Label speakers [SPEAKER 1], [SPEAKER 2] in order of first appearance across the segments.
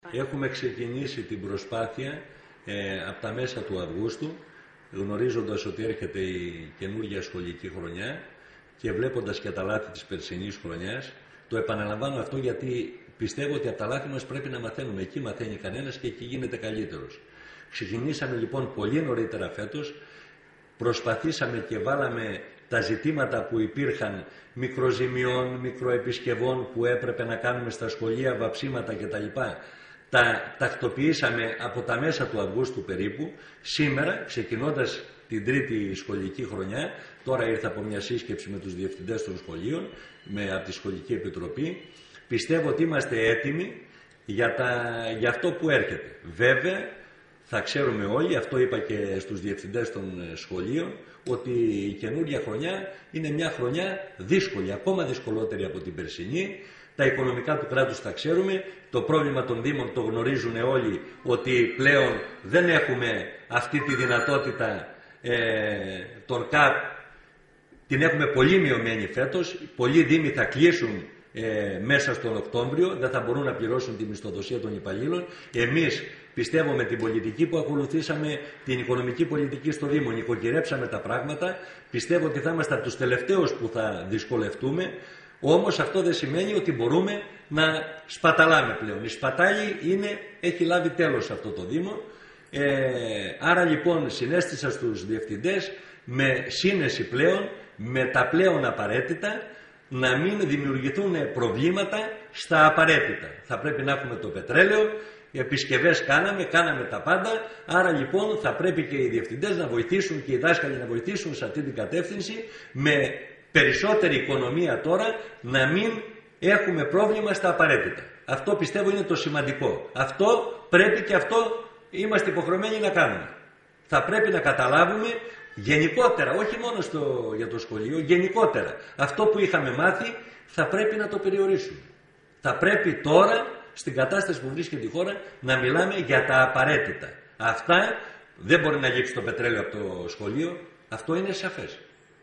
[SPEAKER 1] Έχουμε ξεκινήσει την προσπάθεια από τα μέσα του Αυγούστου, γνωρίζοντας ότι έρχεται η καινούργια σχολική χρονιά και βλέποντας και τα λάθη της περσινής χρονιάς. Το επαναλαμβάνω αυτό γιατί πιστεύω ότι από τα λάθη μας πρέπει να μαθαίνουμε. Εκεί μαθαίνει κανένας και εκεί γίνεται καλύτερος. Ξεκινήσαμε λοιπόν πολύ νωρίτερα φέτος, προσπαθήσαμε και βάλαμε τα ζητήματα που υπήρχαν μικροζημιών, μικροεπισκευών που έπρεπε να κάνουμε στα σχολεία, βαψίματα κτλ. Τα τακτοποιήσαμε από τα μέσα του Αυγούστου περίπου. Σήμερα, ξεκινώντας την τρίτη σχολική χρονιά, τώρα ήρθα από μια σύσκεψη με τους διευθυντές των σχολείων, από τη Σχολική Επιτροπή, πιστεύω ότι είμαστε έτοιμοι για αυτό που έρχεται. Βέβαια, θα ξέρουμε όλοι, αυτό είπα και στους διευθυντές των σχολείων, ότι η καινούργια χρονιά είναι μια χρονιά δύσκολη, ακόμα δυσκολότερη από την περσινή. Τα οικονομικά του κράτους τα ξέρουμε, το πρόβλημα των Δήμων το γνωρίζουν όλοι, ότι πλέον δεν έχουμε αυτή τη δυνατότητα των ΚΑΠ, την έχουμε πολύ μειωμένη φέτος, πολλοί Δήμοι θα κλείσουν μέσα στον Οκτώβριο, δεν θα μπορούν να πληρώσουν τη μισθοδοσία των υπαλλήλων. Εμείς πιστεύω με την πολιτική που ακολουθήσαμε, την οικονομική πολιτική στο Δήμο, νοικοκυρέψαμε τα πράγματα, πιστεύω ότι θα είμαστε από τους τελευταίους που θα δυσκολευτούμε. Όμως αυτό δεν σημαίνει ότι μπορούμε να σπαταλάμε πλέον. Η σπατάλη έχει λάβει τέλος αυτό το Δήμο. Άρα λοιπόν συνέστησα στους διευθυντές με σύνεση πλέον, με τα πλέον απαραίτητα, να μην δημιουργηθούν προβλήματα στα απαραίτητα. Θα πρέπει να έχουμε το πετρέλαιο, επισκευές κάναμε τα πάντα, άρα λοιπόν θα πρέπει και οι διευθυντές να βοηθήσουν και οι δάσκαλοι να βοηθήσουν σε αυτή την κατεύθυνση, με περισσότερη οικονομία τώρα, να μην έχουμε πρόβλημα στα απαραίτητα. Αυτό πιστεύω είναι το σημαντικό. Αυτό πρέπει και αυτό είμαστε υποχρεωμένοι να κάνουμε. Θα πρέπει να καταλάβουμε γενικότερα, όχι μόνο για το σχολείο, γενικότερα. Αυτό που είχαμε μάθει θα πρέπει να το περιορίσουμε. Θα πρέπει τώρα, στην κατάσταση που βρίσκεται η χώρα, να μιλάμε για τα απαραίτητα. Αυτά δεν μπορεί να λείψει το πετρέλαιο από το σχολείο, αυτό είναι σαφές.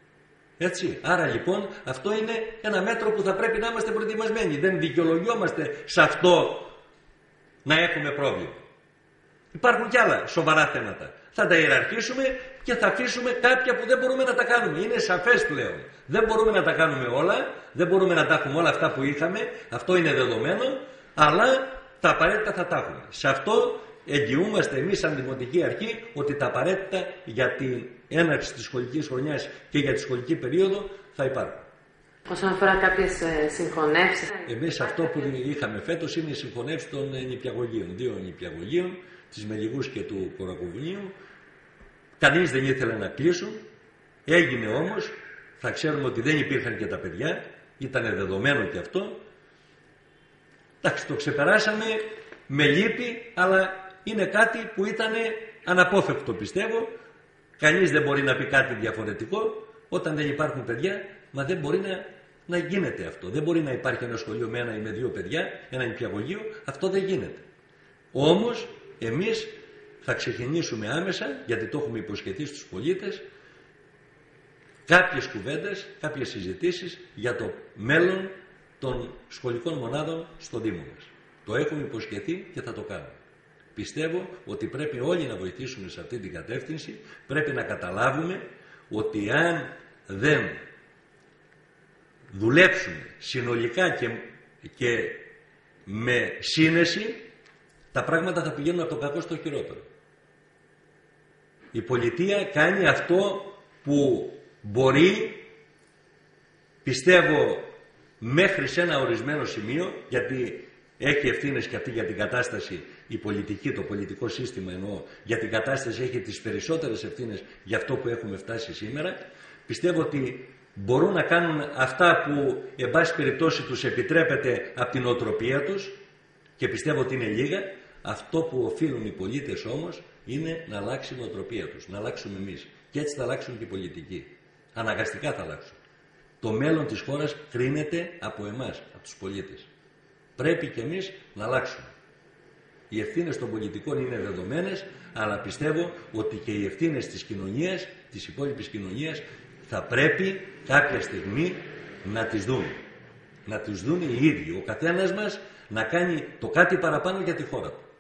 [SPEAKER 1] Έτσι. Άρα λοιπόν αυτό είναι ένα μέτρο που θα πρέπει να είμαστε προετοιμασμένοι. Δεν δικαιολογιόμαστε σε αυτό να έχουμε πρόβλημα. Υπάρχουν κι άλλα σοβαρά θέματα. Θα τα ιεραρχήσουμε και θα αφήσουμε κάποια που δεν μπορούμε να τα κάνουμε. Είναι σαφές πλέον. Δεν μπορούμε να τα κάνουμε όλα, δεν μπορούμε να τα έχουμε όλα αυτά που είχαμε, αυτό είναι δεδομένο, αλλά τα απαραίτητα θα τα έχουμε. Σε αυτό εγγυούμαστε εμείς σαν Δημοτική Αρχή ότι τα απαραίτητα για την έναρξη της σχολικής χρονιάς και για τη σχολική περίοδο θα υπάρχουν.
[SPEAKER 2] Όσον αφορά κάποιες συγχωνεύσεις.
[SPEAKER 1] Εμείς αυτό που είχαμε φέτος είναι η συγχωνεύση των νηπιαγωγείων, 2 νηπιαγωγείων, της Μελιγούς και του Κορακοβουνίου. Κανείς δεν ήθελε να κλείσουν, έγινε όμως, θα ξέρουμε ότι δεν υπήρχαν και τα παιδιά, ήταν δεδομένο και αυτό. Εντάξει, το ξεπεράσαμε με λύπη, αλλά είναι κάτι που ήταν αναπόφευκτο πιστεύω. Κανείς δεν μπορεί να πει κάτι διαφορετικό. Όταν δεν υπάρχουν παιδιά, μα δεν μπορεί να γίνεται αυτό. Δεν μπορεί να υπάρχει ένα σχολείο με 1 ή με 2 παιδιά, ένα νηπιαγωγείο, αυτό δεν γίνεται. Όμως εμείς θα ξεκινήσουμε άμεσα, γιατί το έχουμε υποσχεθεί στους πολίτες, κάποιες κουβέντες, κάποιες συζητήσεις για το μέλλον των σχολικών μονάδων στο Δήμο μας. Το έχουμε υποσχεθεί και θα το κάνουμε. Πιστεύω ότι πρέπει όλοι να βοηθήσουμε σε αυτή την κατεύθυνση. Πρέπει να καταλάβουμε ότι αν δεν δουλέψουμε συνολικά και με σύνεση, τα πράγματα θα πηγαίνουν από το κακό στο χειρότερο. Η πολιτεία κάνει αυτό που μπορεί, πιστεύω, μέχρι σε ένα ορισμένο σημείο, γιατί έχει ευθύνες και αυτή για την κατάσταση, η πολιτική, το πολιτικό σύστημα εννοώ, για την κατάσταση έχει τις περισσότερες ευθύνες για αυτό που έχουμε φτάσει σήμερα. Πιστεύω ότι μπορούν να κάνουν αυτά που, εν πάση περιπτώσει, τους επιτρέπεται από την οτροπία τους και πιστεύω ότι είναι λίγα. Αυτό που οφείλουν οι πολίτες όμως είναι να αλλάξει η νοοτροπία τους, να αλλάξουμε εμείς. Και έτσι θα αλλάξουν και οι πολιτικοί. Αναγκαστικά θα αλλάξουν. Το μέλλον της χώρας κρίνεται από εμάς, από τους πολίτες. Πρέπει και εμείς να αλλάξουμε. Οι ευθύνες των πολιτικών είναι δεδομένες, αλλά πιστεύω ότι και οι ευθύνες της κοινωνίας, της υπόλοιπης κοινωνίας, θα πρέπει κάποια στιγμή να τις δούμε. να τους δουν οι ίδιοι, ο καθένας μας να κάνει το κάτι παραπάνω για τη χώρα του.